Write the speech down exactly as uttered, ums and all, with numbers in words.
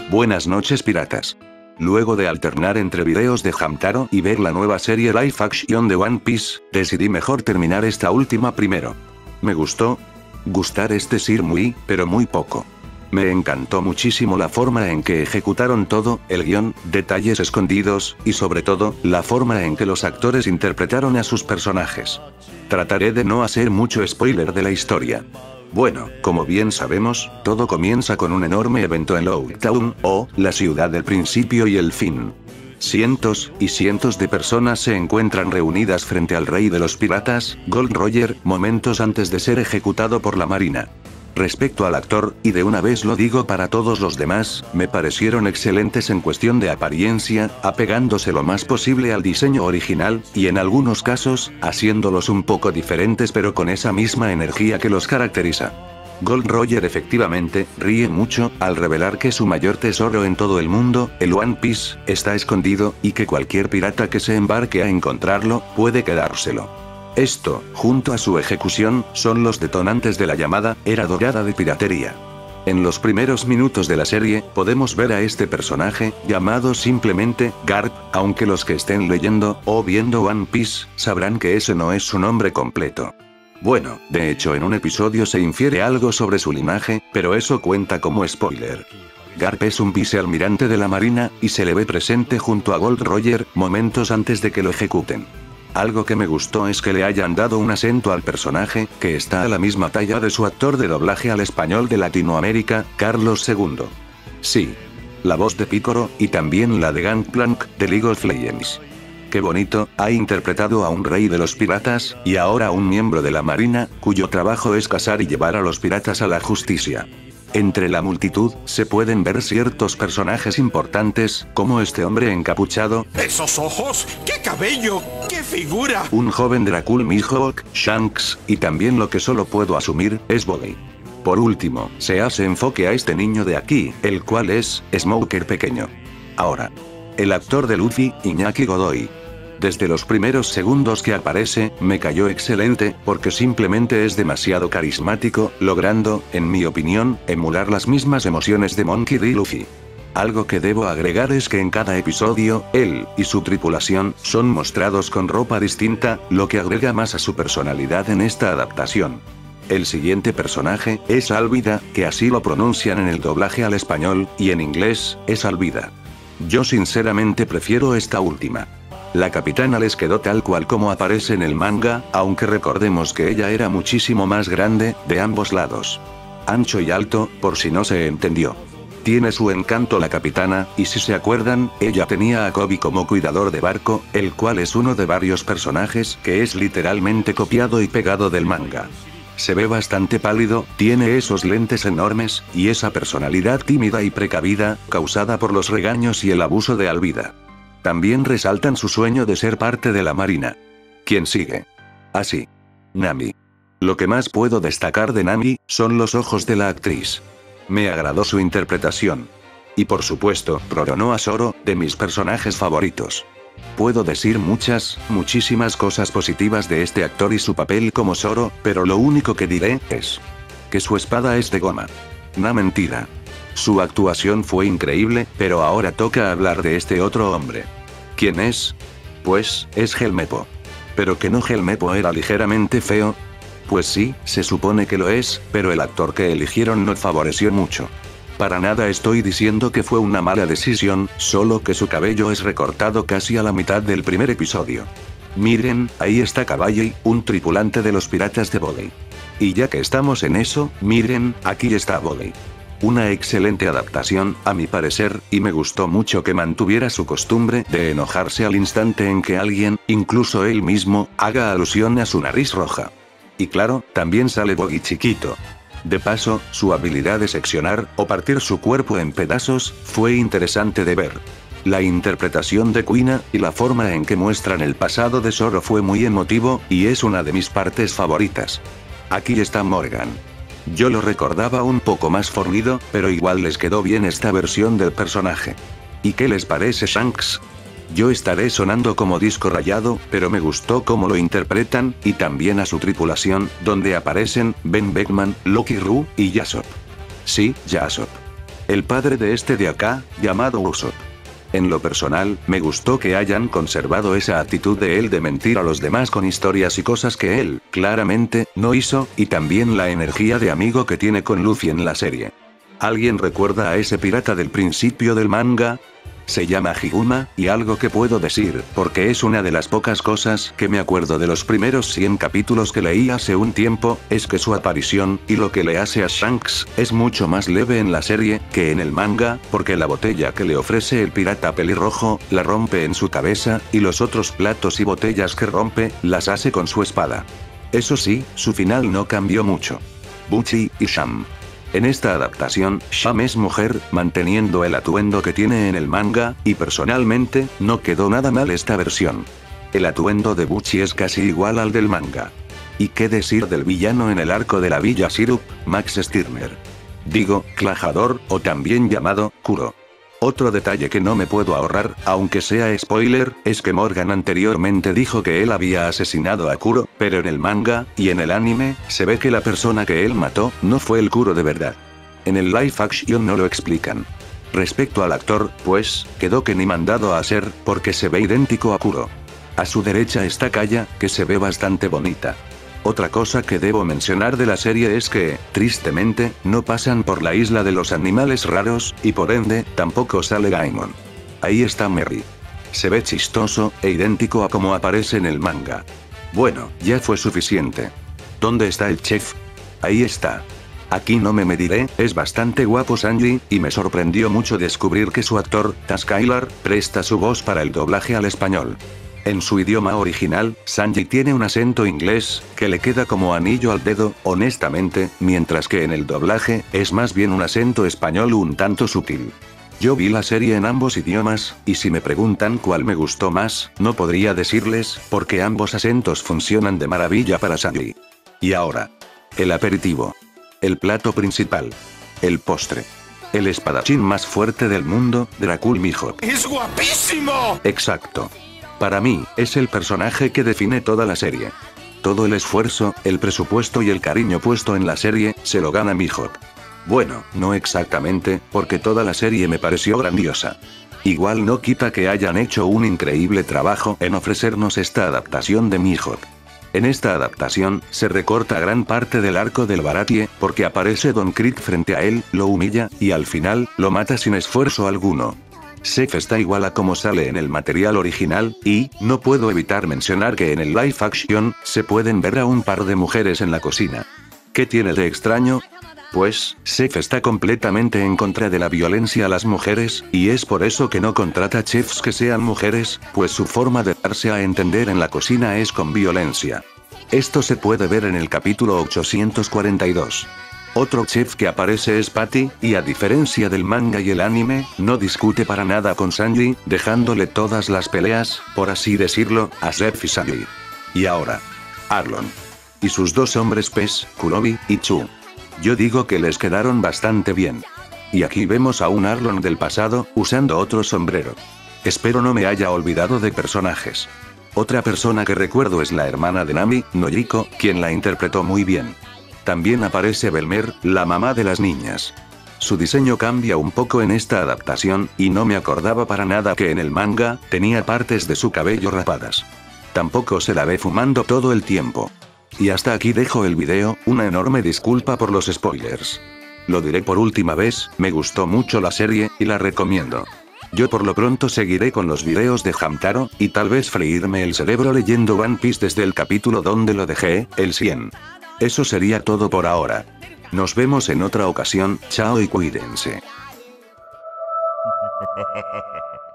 Buenas noches piratas. Luego de alternar entre videos de Hamtaro y ver la nueva serie live action de One Piece, decidí mejor terminar esta última primero. Me gustó. Gustar es decir muy, pero muy poco. Me encantó muchísimo la forma en que ejecutaron todo, el guión, detalles escondidos, y sobre todo, la forma en que los actores interpretaron a sus personajes. Trataré de no hacer mucho spoiler de la historia. Bueno, como bien sabemos, todo comienza con un enorme evento en Logtown, o la ciudad del principio y el fin. Cientos y cientos de personas se encuentran reunidas frente al rey de los piratas, Gold Roger, momentos antes de ser ejecutado por la marina. Respecto al actor, y de una vez lo digo para todos los demás, me parecieron excelentes en cuestión de apariencia, apegándose lo más posible al diseño original, y en algunos casos, haciéndolos un poco diferentes pero con esa misma energía que los caracteriza. Gold Roger efectivamente, ríe mucho, al revelar que su mayor tesoro en todo el mundo, el One Piece, está escondido, y que cualquier pirata que se embarque a encontrarlo, puede quedárselo. Esto, junto a su ejecución, son los detonantes de la llamada Era Dorada de Piratería. En los primeros minutos de la serie, podemos ver a este personaje, llamado simplemente Garp, aunque los que estén leyendo, o viendo One Piece, sabrán que ese no es su nombre completo. Bueno, de hecho en un episodio se infiere algo sobre su linaje, pero eso cuenta como spoiler. Garp es un vicealmirante de la marina, y se le ve presente junto a Gold Roger, momentos antes de que lo ejecuten. Algo que me gustó es que le hayan dado un acento al personaje, que está a la misma talla de su actor de doblaje al español de Latinoamérica, Carlos segundo. Sí. La voz de Picoro, y también la de Gangplank, de League of Legends. Qué bonito, ha interpretado a un rey de los piratas, y ahora a un miembro de la marina, cuyo trabajo es cazar y llevar a los piratas a la justicia. Entre la multitud, se pueden ver ciertos personajes importantes, como este hombre encapuchado. ¡Esos ojos! ¡Qué cabello! ¡Qué figura! Un joven Dracul Mihawk, Shanks, y también lo que solo puedo asumir, es Bobby. Por último, se hace enfoque a este niño de aquí, el cual es, Smoker pequeño. Ahora. El actor de Luffy, Iñaki Godoy. Desde los primeros segundos que aparece, me cayó excelente, porque simplemente es demasiado carismático, logrando, en mi opinión, emular las mismas emociones de Monkey D. Luffy. Algo que debo agregar es que en cada episodio, él, y su tripulación, son mostrados con ropa distinta, lo que agrega más a su personalidad en esta adaptación. El siguiente personaje, es Alvida, que así lo pronuncian en el doblaje al español, y en inglés, es Alvida. Yo sinceramente prefiero esta última. La capitana les quedó tal cual como aparece en el manga, aunque recordemos que ella era muchísimo más grande, de ambos lados. Ancho y alto, por si no se entendió. Tiene su encanto la capitana, y si se acuerdan, ella tenía a Kobe como cuidador de barco, el cual es uno de varios personajes que es literalmente copiado y pegado del manga. Se ve bastante pálido, tiene esos lentes enormes, y esa personalidad tímida y precavida, causada por los regaños y el abuso de Alvida. También resaltan su sueño de ser parte de la marina. ¿Quién sigue? Así. Nami. Lo que más puedo destacar de Nami, son los ojos de la actriz. Me agradó su interpretación. Y por supuesto, Roronoa Zoro, de mis personajes favoritos. Puedo decir muchas, muchísimas cosas positivas de este actor y su papel como Zoro, pero lo único que diré, es que su espada es de goma. No mentira. Su actuación fue increíble, pero ahora toca hablar de este otro hombre. ¿Quién es? Pues, es Helmeppo. ¿Pero que no Helmeppo era ligeramente feo? Pues sí, se supone que lo es, pero el actor que eligieron no favoreció mucho. Para nada estoy diciendo que fue una mala decisión, solo que su cabello es recortado casi a la mitad del primer episodio. Miren, ahí está Caballi, un tripulante de los piratas de Bogey. Y ya que estamos en eso, miren, aquí está Bogey. Una excelente adaptación, a mi parecer, y me gustó mucho que mantuviera su costumbre de enojarse al instante en que alguien, incluso él mismo, haga alusión a su nariz roja. Y claro, también sale Bogey chiquito. De paso, su habilidad de seccionar, o partir su cuerpo en pedazos, fue interesante de ver. La interpretación de Kuina, y la forma en que muestran el pasado de Zoro fue muy emotivo, y es una de mis partes favoritas. Aquí está Morgan. Yo lo recordaba un poco más fornido, pero igual les quedó bien esta versión del personaje. ¿Y qué les parece Shanks? Yo estaré sonando como disco rayado, pero me gustó cómo lo interpretan, y también a su tripulación, donde aparecen Ben Beckman, Loki Roo, y Yasopp. Sí, Yasopp. El padre de este de acá, llamado Usopp. En lo personal, me gustó que hayan conservado esa actitud de él de mentir a los demás con historias y cosas que él, claramente, no hizo, y también la energía de amigo que tiene con Luffy en la serie. ¿Alguien recuerda a ese pirata del principio del manga? Se llama Higuma, y algo que puedo decir, porque es una de las pocas cosas que me acuerdo de los primeros cien capítulos que leí hace un tiempo, es que su aparición, y lo que le hace a Shanks, es mucho más leve en la serie, que en el manga, porque la botella que le ofrece el pirata pelirrojo, la rompe en su cabeza, y los otros platos y botellas que rompe, las hace con su espada. Eso sí, su final no cambió mucho. Butchie y Sham. En esta adaptación, Sham es mujer, manteniendo el atuendo que tiene en el manga, y personalmente, no quedó nada mal esta versión. El atuendo de Butchie es casi igual al del manga. ¿Y qué decir del villano en el arco de la Villa Syrup, Max Stirner? Digo, Klajador, o también llamado, Kuro. Otro detalle que no me puedo ahorrar, aunque sea spoiler, es que Morgan anteriormente dijo que él había asesinado a Kuro, pero en el manga, y en el anime, se ve que la persona que él mató, no fue el Kuro de verdad. En el live action no lo explican. Respecto al actor, pues, quedó que ni mandado a hacer, porque se ve idéntico a Kuro. A su derecha está Kaya, que se ve bastante bonita. Otra cosa que debo mencionar de la serie es que, tristemente, no pasan por la isla de los animales raros, y por ende, tampoco sale Gaimon. Ahí está Merry. Se ve chistoso, e idéntico a como aparece en el manga. Bueno, ya fue suficiente. ¿Dónde está el chef? Ahí está. Aquí no me mediré, es bastante guapo Sanji, y me sorprendió mucho descubrir que su actor, Taz Kylar, presta su voz para el doblaje al español. En su idioma original, Sanji tiene un acento inglés, que le queda como anillo al dedo, honestamente, mientras que en el doblaje, es más bien un acento español un tanto sutil. Yo vi la serie en ambos idiomas, y si me preguntan cuál me gustó más, no podría decirles, porque ambos acentos funcionan de maravilla para Sanji. Y ahora. El aperitivo. El plato principal. El postre. El espadachín más fuerte del mundo, Dracul Mihawk. ¡Es guapísimo! Exacto. Para mí, es el personaje que define toda la serie. Todo el esfuerzo, el presupuesto y el cariño puesto en la serie, se lo gana Mihawk. Bueno, no exactamente, porque toda la serie me pareció grandiosa. Igual no quita que hayan hecho un increíble trabajo en ofrecernos esta adaptación de Mihawk. En esta adaptación, se recorta gran parte del arco del Baratie, porque aparece Don Krieg frente a él, lo humilla, y al final, lo mata sin esfuerzo alguno. Seth está igual a como sale en el material original, y, no puedo evitar mencionar que en el live action, se pueden ver a un par de mujeres en la cocina. ¿Qué tiene de extraño? Pues, Seth está completamente en contra de la violencia a las mujeres, y es por eso que no contrata chefs que sean mujeres, pues su forma de darse a entender en la cocina es con violencia. Esto se puede ver en el capítulo ochocientos cuarenta y dos. Otro chef que aparece es Patty, y a diferencia del manga y el anime, no discute para nada con Sanji, dejándole todas las peleas, por así decirlo, a Zeph y Sanji. Y ahora. Arlong. Y sus dos hombres pez, Kurobi y Chu. Yo digo que les quedaron bastante bien. Y aquí vemos a un Arlong del pasado, usando otro sombrero. Espero no me haya olvidado de personajes. Otra persona que recuerdo es la hermana de Nami, Nojiko, quien la interpretó muy bien. También aparece Belmer, la mamá de las niñas. Su diseño cambia un poco en esta adaptación, y no me acordaba para nada que en el manga, tenía partes de su cabello rapadas. Tampoco se la ve fumando todo el tiempo. Y hasta aquí dejo el video, una enorme disculpa por los spoilers. Lo diré por última vez, me gustó mucho la serie, y la recomiendo. Yo por lo pronto seguiré con los videos de Hamtaro, y tal vez freírme el cerebro leyendo One Piece desde el capítulo donde lo dejé, el cien. Eso sería todo por ahora. Nos vemos en otra ocasión, chao y cuídense.